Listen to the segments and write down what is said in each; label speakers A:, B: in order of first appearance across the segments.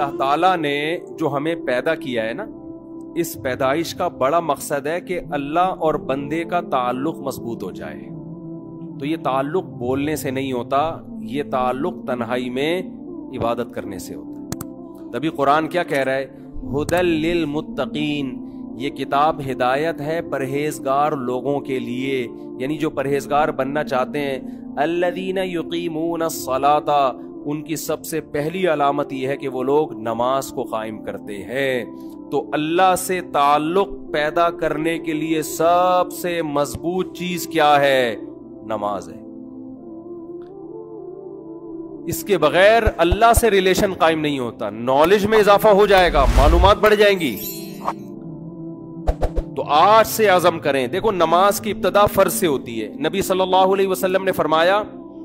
A: اللہ تعالیٰ نے جو ہمیں پیدا کیا ہے نا، اس پیدائش کا بڑا مقصد ہے کہ اللہ اور بندے کا تعلق مضبوط ہو جائے. تو یہ تعلق بولنے سے نہیں ہوتا، یہ تعلق تنہائی میں عبادت کرنے سے ہوتا ہے. تبھی قرآن کیا کہہ رہا ہے؟ ہدی للمتقین، یہ کتاب ہدایت ہے پرہیزگار لوگوں کے لیے، یعنی جو پرہیزگار بننا چاہتے ہیں. الذین یقیمون الصلاۃ، ان کی سب سے پہلی علامت یہ ہے کہ وہ لوگ نماز کو قائم کرتے ہیں. تو اللہ سے تعلق پیدا کرنے کے لیے سب سے مضبوط چیز کیا ہے؟ نماز ہے. اس کے بغیر اللہ سے ریلیشن قائم نہیں ہوتا. نالج میں اضافہ ہو جائے گا، معلومات بڑھ جائیں گی. تو آج سے عزم کریں. دیکھو نماز کی ابتدا فرض سے ہوتی ہے. نبی صلی اللہ علیہ وسلم نے فرمایا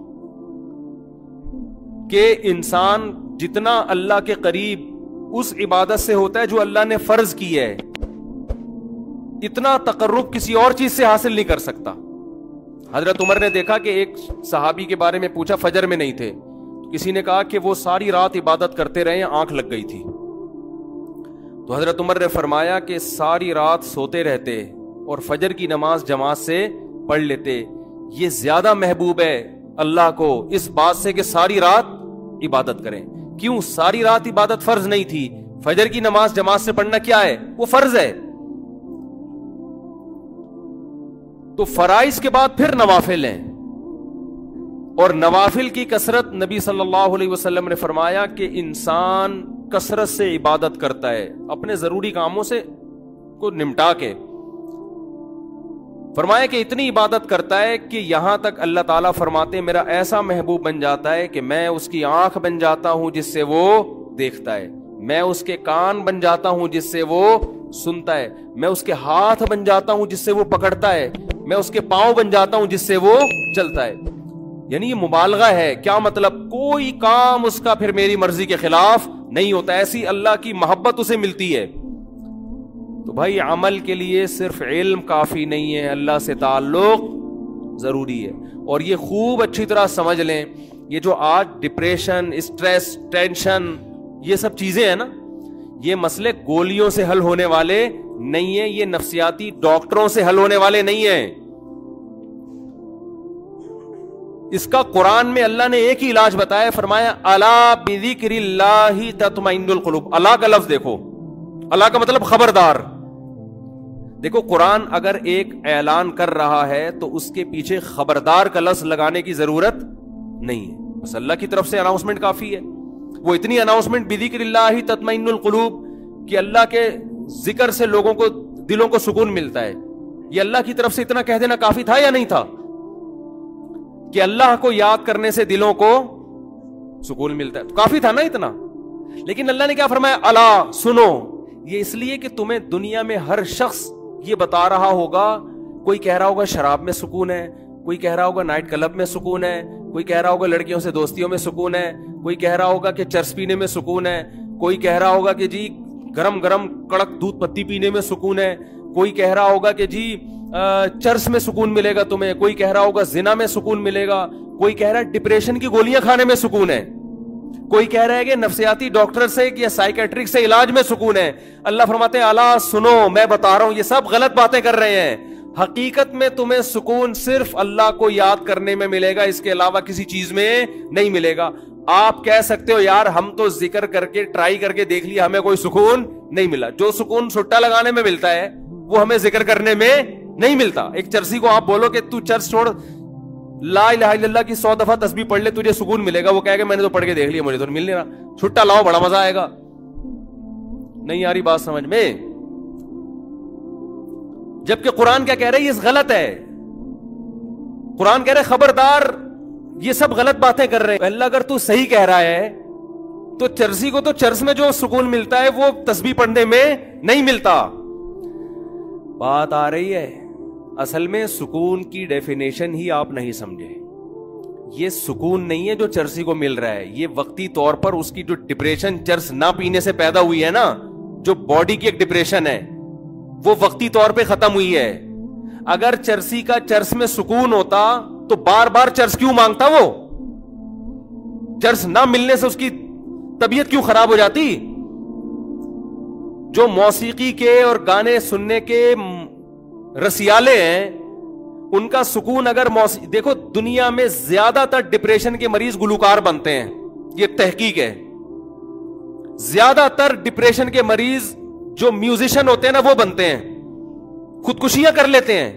A: کہ انسان جتنا اللہ کے قریب اس عبادت سے ہوتا ہے جو اللہ نے فرض کی ہے، اتنا تقرب کسی اور چیز سے حاصل نہیں کر سکتا. حضرت عمر نے دیکھا کہ ایک صحابی کے بارے میں پوچھا، فجر میں نہیں تھے. کسی نے کہا کہ وہ ساری رات عبادت کرتے رہے، آنکھ لگ گئی تھی. تو حضرت عمر نے فرمایا کہ ساری رات سوتے رہتے اور فجر کی نماز جماعت سے پڑھ لیتے، یہ زیادہ محبوب ہے اللہ کو اس بات سے کہ ساری رات عبادت کریں. کیوں؟ ساری رات عبادت فرض نہیں تھی. فجر کی نماز جماعت سے پڑھنا کیا ہے؟ وہ فرض ہے. تو فرائض کے بعد پھر نوافل ہیں، اور نوافل کی کثرت نبی صلی اللہ علیہ وسلم نے فرمایا کہ انسان کثرت سے عبادت کرتا ہے اپنے ضروری کاموں سے کو نمٹا کے. فرمایا کہ اتنی عبادت کرتا ہے کہ یہاں تک اللہ تعالیٰ فرماتے ہیں میرا ایسا محبوب بن جاتا ہے کہ میں اس کی آنکھ بن جاتا ہوں جس سے وہ دیکھتا ہے، میں اس کے کان بن جاتا ہوں جس سے وہ سنتا ہے، میں اس کے ہاتھ بن جاتا ہوں جس سے وہ پکڑتا ہے، میں اس کے پاؤں بن جاتا ہوں جس سے وہ چلتا ہے. یعنی یہ مبالغہ ہے. کیا مطلب؟ کوئی کام اس کا پھر میری مرضی کے خلاف نہیں ہوتا. ایسی اللہ کی محبت اسے ملتی ہے. تو بھائی عمل کے لیے صرف علم کافی نہیں ہے، اللہ سے تعلق ضروری ہے. اور یہ خوب اچھی طرح سمجھ لیں، یہ جو آج ڈپریشن، اسٹریس، ٹینشن، یہ سب چیزیں ہیں نا، یہ مسئلے گولیوں سے حل ہونے والے نہیں ہیں، یہ نفسیاتی ڈاکٹروں سے حل ہونے والے نہیں ہیں. اس کا قرآن میں اللہ نے ایک ہی علاج بتایا، فرمایا الا بذکر اللہ تطمئن القلوب. اللہ کا لفظ دیکھو، اللہ کا مطلب خبردار. دیکھو قرآن اگر ایک اعلان کر رہا ہے تو اس کے پیچھے خبردار کا لفظ لگانے کی ضرورت نہیں ہے، بس اللہ کی طرف سے اناؤنسمنٹ کافی ہے. وہ اتنی اناؤنسمنٹ بذکر اللہ تطمئن القلوب کہ اللہ کے ذکر سے لوگوں کو دلوں کو سکون ملتا ہے. یہ اللہ کی طرف سے اتنا کہہ دینا کافی تھا یا نہیں تھا کہ اللہ کو یاد کرنے سے دلوں کو سکون ملتا ہے؟ تو کافی تھا نا اتنا. لیکن اللہ نے کیا فرمایا؟ الا سنو. یہ اس لیے کہ تمہیں دنیا میں ہر شخص یہ بتا رہا ہوگا، کوئی کہہ رہا ہوگا شراب میں سکون ہے، کوئی کہہ رہا ہوگا نائٹ کلب میں سکون ہے، کوئی کہہ رہا ہوگا لڑکیوں سے دوستیوں میں سکون ہے، کوئی کہہ رہا ہوگا کہ چرس پینے میں سکون ہے، کوئی کہہ رہا ہوگا کہ جی گرم گرم کڑک دودھ پتی پینے میں سکون ہے، کوئی کہہ رہا ہوگا کہ جی چرس میں سکون ملے گا تمہیں، کوئی کہہ رہا ہوگا زنا میں سکون ملے گا، کوئی کہہ رہا ہے ڈپریشن کی گولیاں کھانے میں سکون ہے، کوئی کہہ رہا ہے کہ نفسیاتی ڈاکٹر سے یا سائیکیٹرک سے علاج میں سکون ہے. اللہ فرماتے ہیں الا سنو، میں بتا رہا ہوں یہ سب غلط باتیں کر رہے ہیں. حقیقت میں تمہیں سکون صرف اللہ کو یاد کرنے میں ملے گا، اس کے علاوہ کسی چیز میں نہیں ملے گا. آپ کہہ سکتے ہو یار ہم تو ذکر کر کے ٹرائی کر کے دیکھ لیا، ہمیں کوئی سکون نہیں ملا. جو سکون سٹا لگانے میں ملتا ہے وہ ہمیں ذکر کرنے میں نہیں ملتا. ایک چرسی کو آپ بولو کہ تو چرس چھوڑ، لا الہ الا اللہ کی 100 دفعہ تسبیح پڑھ لے، تجھے سکون ملے گا. وہ کہے گا میں نے تو پڑھ کے دیکھ لیا، مجھے تو مل نہیں رہا. چھٹا لاؤ، بڑا مزہ آئے گا. نہیں آ رہی بات سمجھ میں؟ جبکہ قرآن کیا کہہ رہا ہے؟ یہ غلط ہے. قرآن کہہ رہا ہے خبردار، یہ سب غلط باتیں کر رہے ہیں. اللہ اگر تو صحیح کہہ رہا ہے تو چرسی کو تو چرس میں جو سکون ملتا ہے وہ تسبیح پڑھنے میں نہیں ملتا. بات آ رہی ہے؟ اصل میں سکون کی ڈیفینیشن ہی آپ نہیں سمجھے. یہ سکون نہیں ہے جو چرسی کو مل رہا ہے، یہ وقتی طور پر اس کی جو ڈپریشن چرس نہ پینے سے پیدا ہوئی ہے نا، جو باڈی کی ایک ڈپریشن ہے، وہ وقتی طور پہ ختم ہوئی ہے. اگر چرسی کا چرس میں سکون ہوتا تو بار بار چرس کیوں مانگتا؟ وہ چرس نہ ملنے سے اس کی طبیعت کیوں خراب ہو جاتی؟ جو موسیقی کے اور گانے سننے کے رسیالے ہیں ان کا سکون اگر دیکھو دنیا میں زیادہ تر ڈپریشن کے مریض گلوکار بنتے ہیں، یہ تحقیق ہے. زیادہ تر ڈپریشن کے مریض جو میوزیشن ہوتے ہیں نا وہ بنتے ہیں، خودکشیاں کر لیتے ہیں.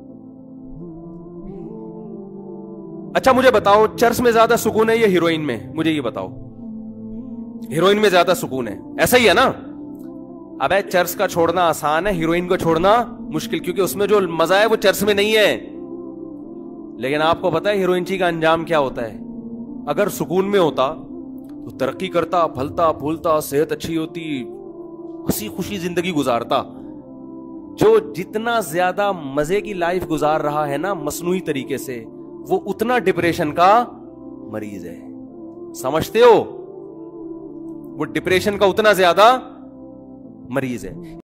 A: اچھا مجھے بتاؤ چرس میں زیادہ سکون ہے یا ہیروئن میں؟ مجھے یہ بتاؤ. ہیروئن میں زیادہ سکون ہے، ایسا ہی ہے نا؟ اب چرس کا چھوڑنا آسان ہے، ہیروئن کو چھوڑنا مشکل، کیونکہ اس میں جو مزہ ہے وہ چرس میں نہیں ہے. لیکن آپ کو پتا ہے ہیروئن چی کا انجام کیا ہوتا ہے؟ اگر سکون میں ہوتا تو ترقی کرتا، پھلتا پھولتا، صحت اچھی ہوتی، ہنسی خوشی زندگی گزارتا. جو جتنا زیادہ مزے کی لائف گزار رہا ہے نا مصنوعی طریقے سے، وہ اتنا ڈپریشن کا مریض ہے. سمجھتے ہو؟ وہ ڈپریشن کا اتنا زیادہ مریض ہے.